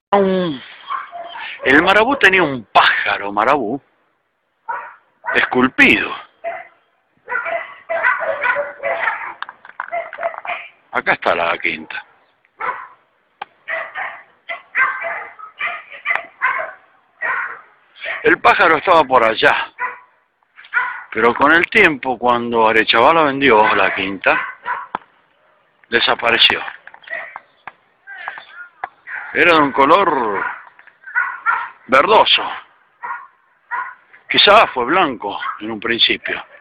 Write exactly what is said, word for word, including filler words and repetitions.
Un... El Marabú tenía un pájaro Marabú esculpido. Acá está la quinta. El pájaro estaba por allá, pero con el tiempo, cuando Arechavala vendió la quinta, desapareció. Era de un color verdoso. Quizá fue blanco en un principio.